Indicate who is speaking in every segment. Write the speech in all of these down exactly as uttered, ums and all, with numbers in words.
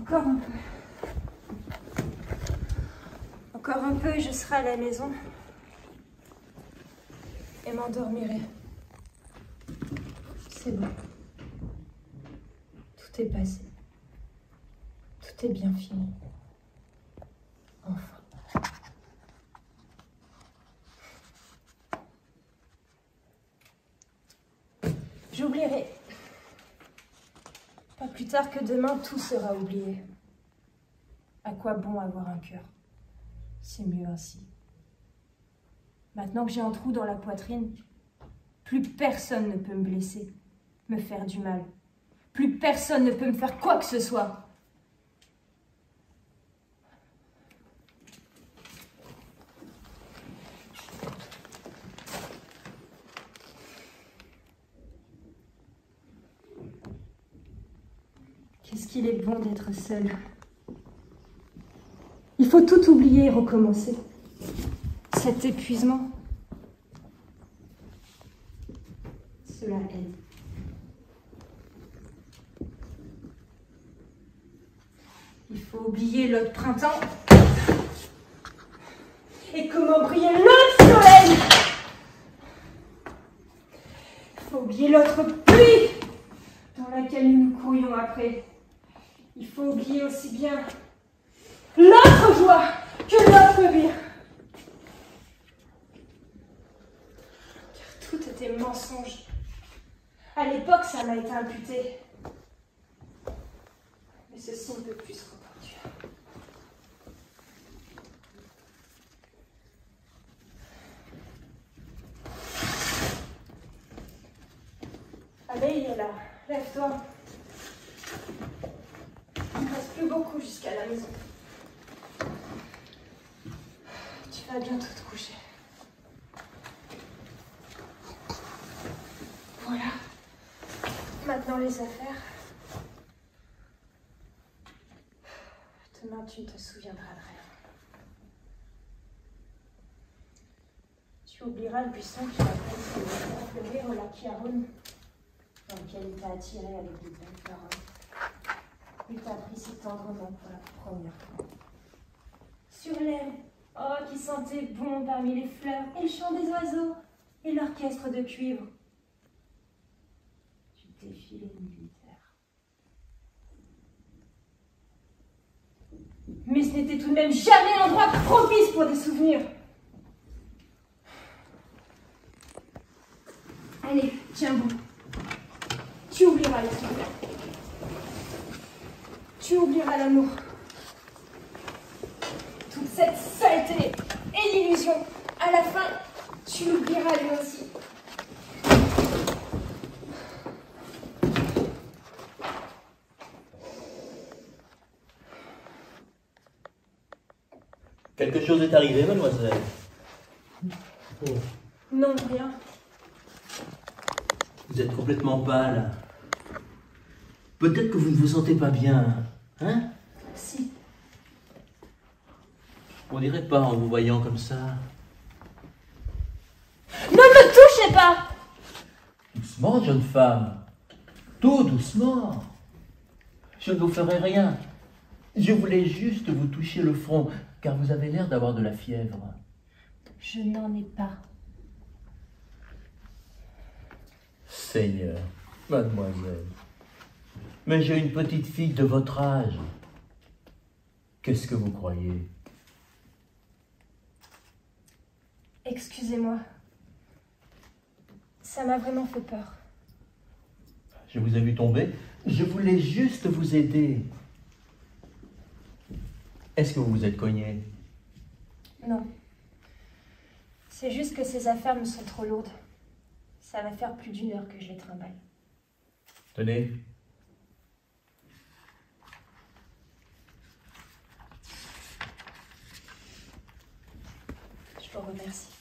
Speaker 1: Encore un peu. Encore un peu et je serai à la maison. Et m'endormirai. C'est bon. Tout est passé. Tout est bien fini. Enfin. J'oublierai. Pas plus tard que demain, tout sera oublié. À quoi bon avoir un cœur? C'est mieux ainsi. Maintenant que j'ai un trou dans la poitrine, plus personne ne peut me blesser, me faire du mal. Plus personne ne peut me faire quoi que ce soit. Qu'est-ce qu'il est bon d'être seul. Il faut tout oublier et recommencer. Cet épuisement, cela aide. Il faut oublier l'autre printemps. Et comment brillait l'autre soleil. Il faut oublier l'autre pluie dans laquelle nous nous courions après. Il faut oublier aussi bien l'autre joie que l'autre bien. Car tout était mensonge. À l'époque, ça m'a été imputé. Mais ceci ne peut plus se reproduire. Allez, il est là. Lève-toi. Il ne reste plus beaucoup jusqu'à la maison. Tu vas bientôt te coucher. Voilà. Maintenant les affaires. Demain, tu ne te souviendras de rien. Tu oublieras le buisson qui a fleurir au lac Yaron, dans lequel il t'a attiré avec de belles paroles. Il t'a pris si tendrement pour la première fois. Sur l'herbe, oh, qui sentait bon parmi les fleurs, et le chant des oiseaux, et l'orchestre de cuivre. Tu défilais militaire. Mais ce n'était tout de même jamais l'endroit propice pour des souvenirs. Allez, tiens bon. Tu oublieras les souvenirs. Tu oublieras l'amour. Toute cette saleté et l'illusion. À la fin, tu l'oublieras lui aussi.
Speaker 2: Quelque chose est arrivé, mademoiselle?
Speaker 1: Oh. Non, rien.
Speaker 2: Vous êtes complètement pâle. Peut-être que vous ne vous sentez pas bien, hein?
Speaker 1: Si.
Speaker 2: On dirait pas en vous voyant comme ça.
Speaker 1: Ne me touchez pas!
Speaker 2: Doucement, jeune femme. Tout doucement. Je ne vous ferai rien. Je voulais juste vous toucher le front, car vous avez l'air d'avoir de la fièvre.
Speaker 1: Je n'en ai pas.
Speaker 2: Seigneur, mademoiselle, mais j'ai une petite fille de votre âge. Qu'est-ce que vous croyez?
Speaker 1: Excusez-moi. Ça m'a vraiment fait peur.
Speaker 2: Je vous ai vu tomber. Je voulais juste vous aider. Est-ce que vous vous êtes cogné?
Speaker 1: Non. C'est juste que ces affaires me sont trop lourdes. Ça va faire plus d'une heure que je les trimballe.
Speaker 2: Tenez.
Speaker 1: Je vous remercie.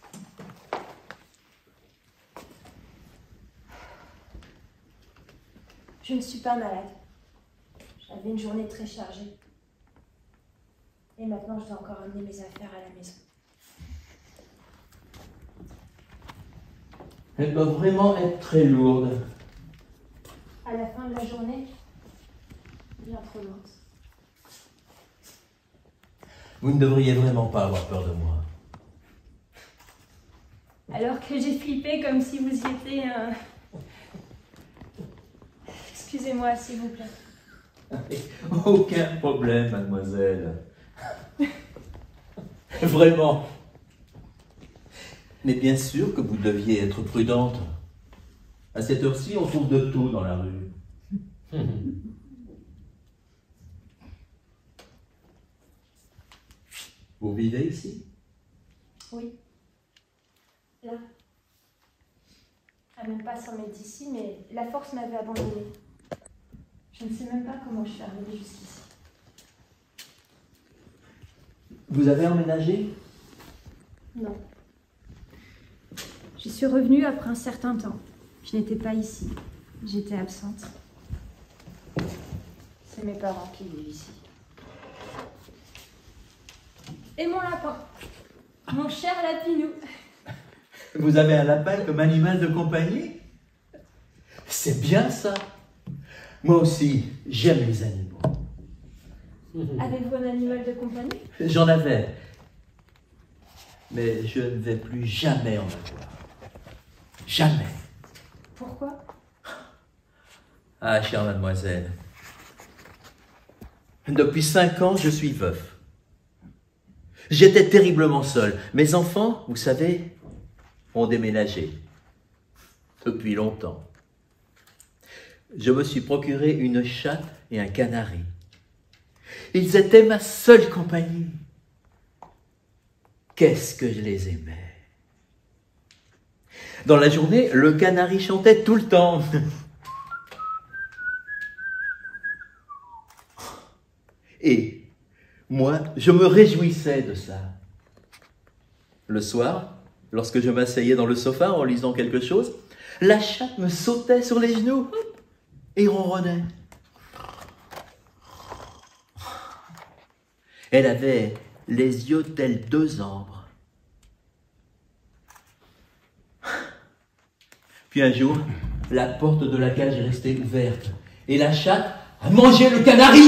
Speaker 1: Je ne suis pas malade. J'avais une journée très chargée. Et maintenant, je dois encore amener mes affaires à la maison.
Speaker 2: Elle doit vraiment être très lourde.
Speaker 1: À la fin de la journée, bien trop lourde.
Speaker 2: Vous ne devriez vraiment pas avoir peur de moi.
Speaker 1: Alors que j'ai flippé comme si vous y étiez un... Excusez-moi, s'il vous plaît.
Speaker 2: Aucun problème, mademoiselle. Vraiment. Mais bien sûr que vous deviez être prudente. À cette heure-ci, on trouve de tout dans la rue. Vous vivez ici?
Speaker 1: Oui. Là. À même pas cent mètres d'ici, mais la force m'avait abandonnée. Je ne sais même pas comment je suis arrivée jusqu'ici.
Speaker 2: Vous avez emménagé?
Speaker 1: Non. Je suis revenue après un certain temps. Je n'étais pas ici. J'étais absente. C'est mes parents qui vivent ici. Et mon lapin. Mon cher lapinou.
Speaker 2: Vous avez un lapin comme animal de compagnie? C'est bien ça. Moi aussi, j'aime les animaux.
Speaker 1: Avez-vous un animal de compagnie?
Speaker 2: J'en avais. Mais je ne vais plus jamais en avoir. Jamais.
Speaker 1: Pourquoi?
Speaker 2: Ah, chère mademoiselle. Depuis cinq ans, je suis veuf. J'étais terriblement seul. Mes enfants, vous savez, ont déménagé. Depuis longtemps. Je me suis procuré une chatte et un canari. Ils étaient ma seule compagnie. Qu'est-ce que je les aimais. Dans la journée, le canari chantait tout le temps. Et moi, je me réjouissais de ça. Le soir, lorsque je m'asseyais dans le sofa en lisant quelque chose, la chatte me sautait sur les genoux et ronronnait. Elle avait les yeux tels deux ambres. Puis un jour, la porte de la cage est restée ouverte et la chatte a mangé le canari.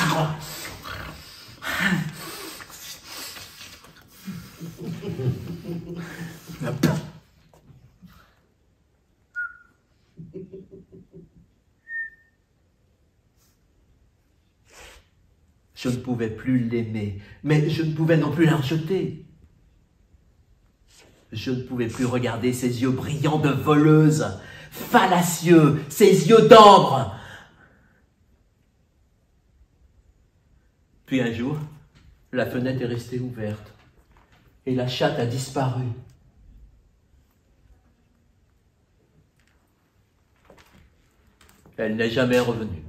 Speaker 2: Je ne pouvais plus l'aimer, mais je ne pouvais non plus la rejeter. Je ne pouvais plus regarder ses yeux brillants de voleuse, fallacieux, ses yeux d'ambre. Puis un jour, la fenêtre est restée ouverte et la chatte a disparu. Elle n'est jamais revenue.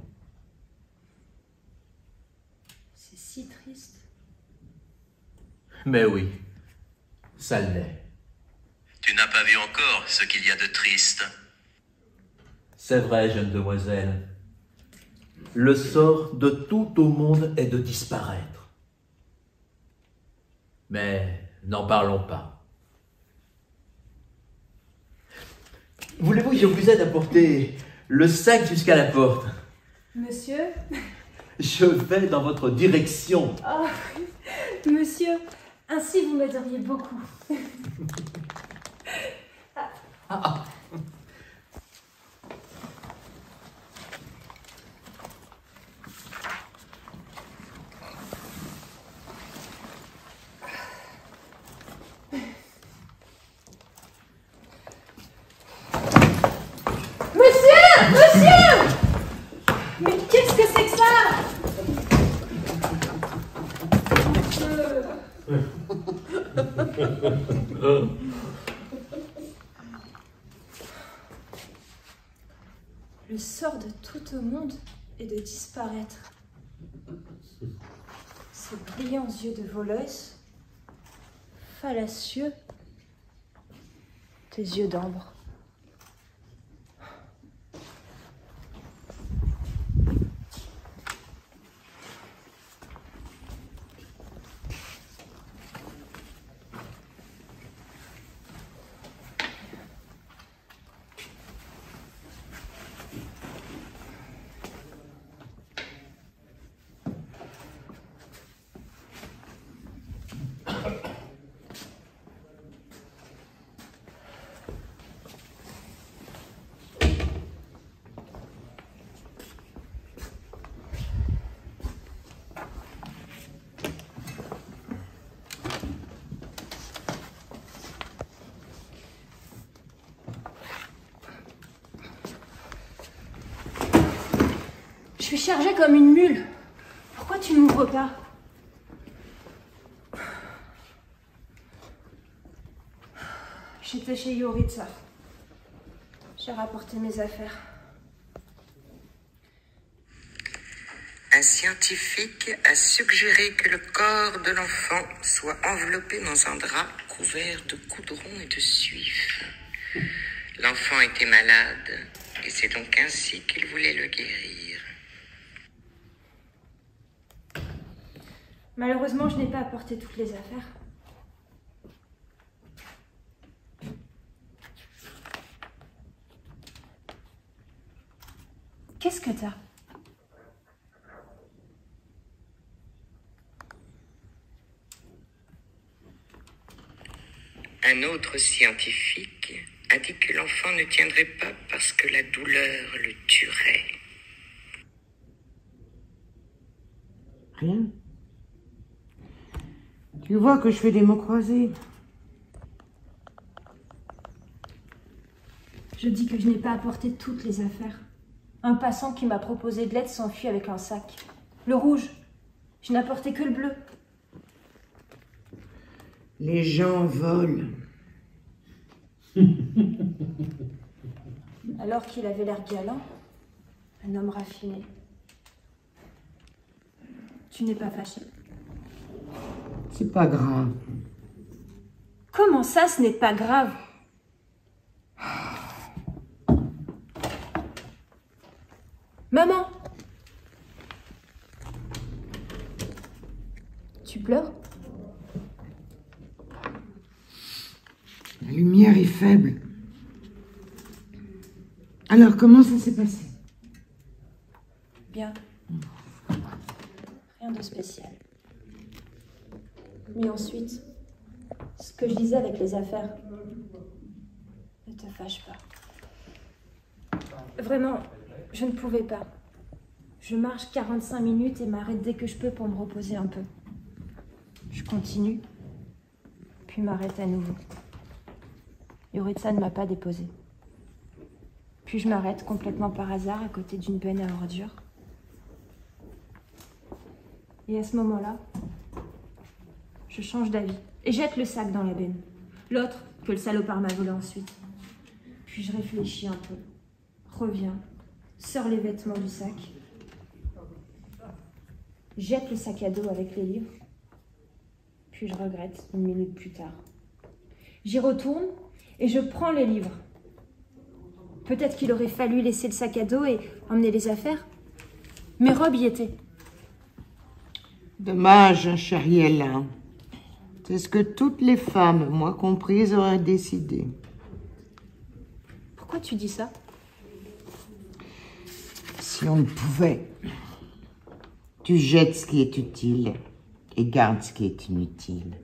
Speaker 1: C'est si triste.
Speaker 2: Mais oui, ça l'est.
Speaker 3: Tu n'as pas vu encore ce qu'il y a de triste.
Speaker 2: C'est vrai, jeune demoiselle. Le sort de tout au monde est de disparaître. Mais n'en parlons pas. Voulez-vous que je vous aide à porter le sac jusqu'à la porte?
Speaker 1: Monsieur?
Speaker 2: Je vais dans votre direction.
Speaker 1: Oh, monsieur, ainsi vous m'aideriez beaucoup.
Speaker 2: Ah, ah.
Speaker 1: Monsieur! Monsieur! Mais qu'est-ce que c'est que ça? Le sort de tout au monde est de disparaître. Ces brillants yeux de voleuse, fallacieux, tes yeux d'ambre. suis chargée comme une mule. Pourquoi tu n'ouvres pas? J'étais chez Yoritsa. J'ai rapporté mes affaires.
Speaker 4: Un scientifique a suggéré que le corps de l'enfant soit enveloppé dans un drap couvert de goudron et de suif. L'enfant était malade, et c'est donc ainsi qu'il voulait le guérir.
Speaker 1: Malheureusement, je n'ai pas apporté toutes les affaires. Qu'est-ce que t'as?
Speaker 4: Un autre scientifique a dit que l'enfant ne tiendrait pas parce que la douleur le tuerait.
Speaker 5: Rien. Tu vois que je fais des mots croisés.
Speaker 1: Je dis que je n'ai pas apporté toutes les affaires. Un passant qui m'a proposé de l'aide s'enfuit avec un sac. Le rouge. Je n'apportais que le bleu.
Speaker 5: Les gens volent.
Speaker 1: Alors qu'il avait l'air galant, un homme raffiné. Tu n'es pas fâché?
Speaker 5: C'est pas grave.
Speaker 1: Comment ça, ce n'est pas grave? Maman! Tu pleures?
Speaker 5: La lumière est faible. Alors, comment ça s'est passé?
Speaker 1: Bien. Rien de spécial. Mais ensuite, ce que je disais avec les affaires, ne te fâche pas. Vraiment, je ne pouvais pas. Je marche quarante-cinq minutes et m'arrête dès que je peux pour me reposer un peu. Je continue, puis m'arrête à nouveau. Yoritsa ne m'a pas déposé. Puis je m'arrête complètement par hasard à côté d'une benne à ordures. Et à ce moment-là, je change d'avis et jette le sac dans la benne. L'autre que le salopard m'a volé ensuite. Puis je réfléchis un peu, reviens, sors les vêtements du sac, jette le sac à dos avec les livres, puis je regrette une minute plus tard. J'y retourne et je prends les livres. Peut-être qu'il aurait fallu laisser le sac à dos et emmener les affaires. Mes robes y étaient.
Speaker 5: Dommage, Chérielle. C'est ce que toutes les femmes, moi comprises, auraient décidé.
Speaker 1: Pourquoi tu dis ça?
Speaker 5: Si on le pouvait. Tu jettes ce qui est utile et gardes ce qui est inutile.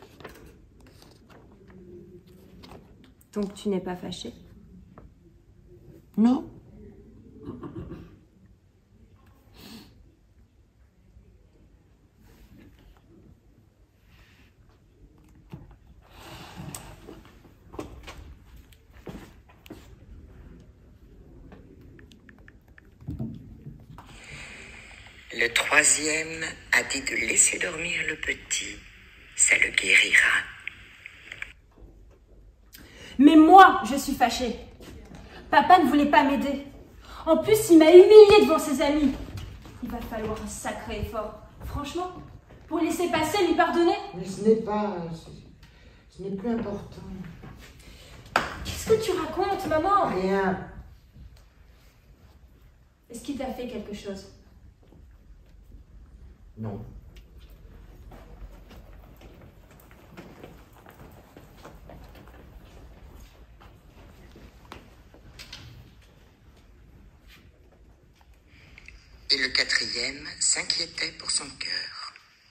Speaker 1: Donc tu n'es pas fâché?
Speaker 5: Non.
Speaker 4: Le troisième a dit de laisser dormir le petit. Ça le guérira.
Speaker 1: Mais moi, je suis fâchée. Papa ne voulait pas m'aider. En plus, il m'a humiliée devant ses amis. Il va falloir un sacré effort. Franchement, pour laisser passer, lui pardonner.
Speaker 5: Mais ce n'est pas... Ce n'est plus important.
Speaker 1: Qu'est-ce que tu racontes, maman?
Speaker 5: Rien.
Speaker 1: Est-ce qu'il t'a fait quelque chose?
Speaker 5: Non.
Speaker 4: Et le quatrième s'inquiétait pour son cœur.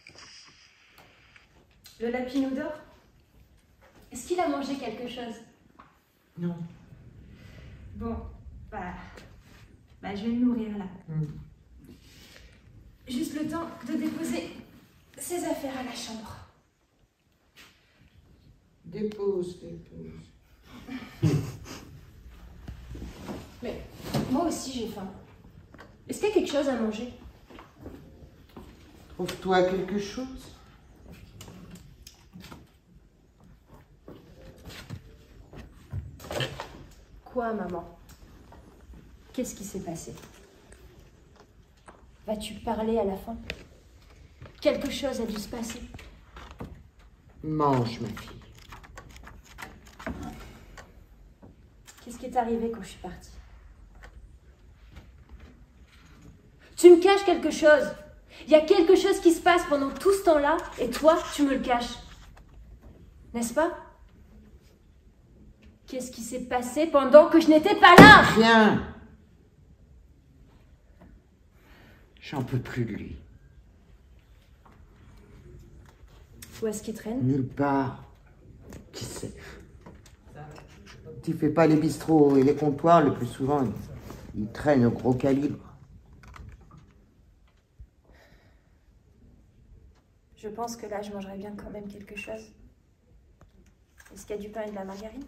Speaker 1: Le lapinoudor? Est-ce qu'il a mangé quelque chose?
Speaker 5: Non.
Speaker 1: Bon, bah, bah je vais le nourrir là.
Speaker 5: Mm.
Speaker 1: Juste le temps de déposer ses affaires à la chambre.
Speaker 5: Dépose, dépose.
Speaker 1: Mais moi aussi j'ai faim. Est-ce qu'il y a quelque chose à manger?
Speaker 5: Trouve-toi quelque chose.
Speaker 1: Quoi, maman? Qu'est-ce qui s'est passé? Vas-tu parler à la fin? Quelque chose a dû se passer.
Speaker 5: Mange, ma fille.
Speaker 1: Qu'est-ce qui est arrivé quand je suis partie? Tu me caches quelque chose. Il y a quelque chose qui se passe pendant tout ce temps-là, et toi, tu me le caches. N'est-ce pas? Qu'est-ce qui s'est passé pendant que je n'étais pas là?
Speaker 5: Rien. J'en peux plus de lui.
Speaker 1: Où est-ce qu'il traîne?
Speaker 5: Nulle part. Qui sait? Tu fais pas les bistrots et les comptoirs, le plus souvent, il, il traîne au gros calibre.
Speaker 1: Je pense que là, je mangerais bien quand même quelque chose. Est-ce qu'il y a du pain et de la margarine?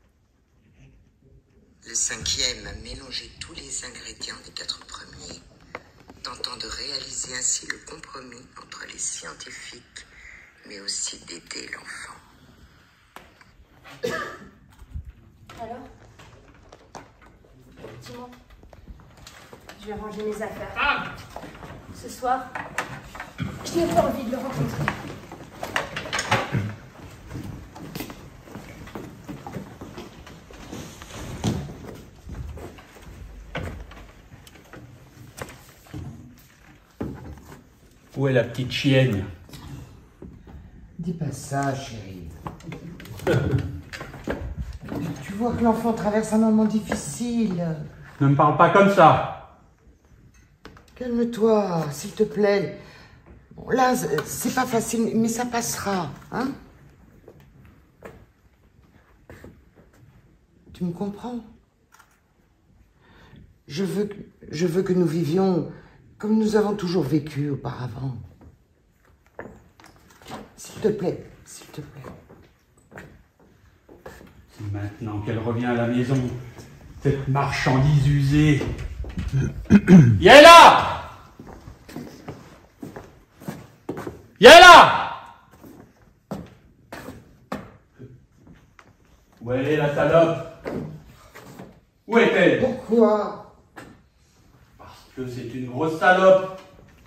Speaker 4: Le cinquième a mélangé tous les ingrédients des quatre premiers, tentant de réaliser ainsi le compromis entre les scientifiques, mais aussi d'aider l'enfant.
Speaker 1: Alors? Dis-moi. Je vais ranger mes affaires.
Speaker 2: Ah!
Speaker 1: Ce soir, je n'ai pas envie de le rencontrer.
Speaker 6: Où est la petite chienne?
Speaker 5: Dis pas ça, chérie. Tu vois que l'enfant traverse un moment difficile.
Speaker 6: Ne me parle pas comme ça.
Speaker 5: Calme-toi, s'il te plaît. Bon, là, c'est pas facile, mais ça passera, hein? Tu me comprends? Je veux que, je veux que nous vivions comme nous avons toujours vécu auparavant. S'il te plaît, s'il te plaît.
Speaker 6: C'est maintenant qu'elle revient à la maison, cette marchandise usée. Yaela! Yaela! Où est la salope? Où est-elle?
Speaker 5: Pourquoi?
Speaker 6: Parce que c'est une grosse salope.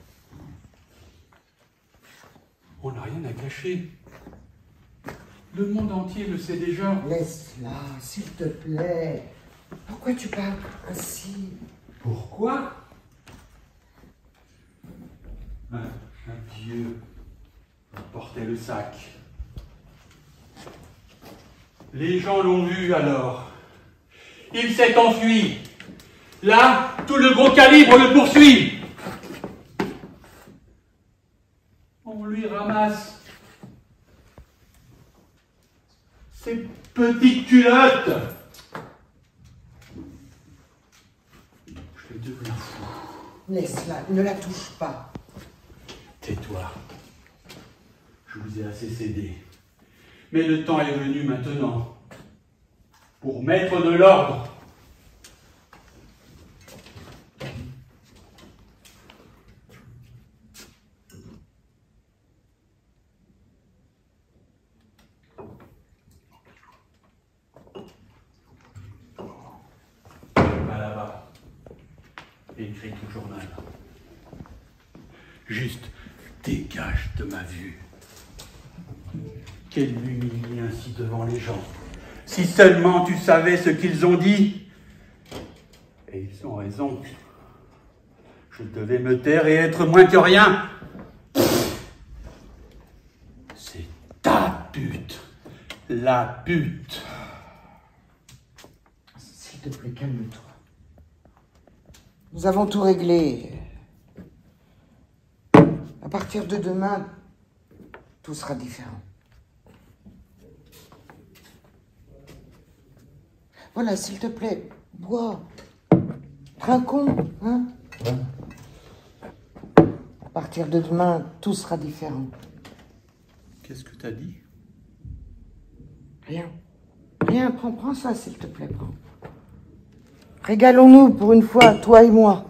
Speaker 6: On n'a rien à cacher. Le monde entier le sait déjà.
Speaker 5: Laisse-la, s'il te plaît. Pourquoi tu parles ainsi?
Speaker 6: Pourquoi? Un, un vieux portait le sac. Les gens l'ont vu alors. Il s'est enfui. Là, tout le gros calibre le poursuit. On lui ramasse ses petites culottes. Je deviens fou.
Speaker 5: Laisse-la, ne la touche pas.
Speaker 6: Tais-toi. Je vous ai assez cédé. Mais le temps est venu maintenant pour mettre de l'ordre. Va là-bas et écris ton journal. Juste dégage de ma vue. Qu'elle m'humilie ainsi devant les gens. Si seulement tu savais ce qu'ils ont dit. Et ils ont raison. Je devais me taire et être moins que rien. C'est ta pute. La pute.
Speaker 5: S'il te plaît, calme-toi. Nous avons tout réglé. À partir de demain, tout sera différent. Voilà, s'il te plaît, bois. Trinquons, hein? À partir de demain, tout sera différent.
Speaker 6: Qu'est-ce que t'as dit?
Speaker 5: Rien. Rien, prends, prends ça, s'il te plaît, prends. Régalons-nous pour une fois, toi et moi.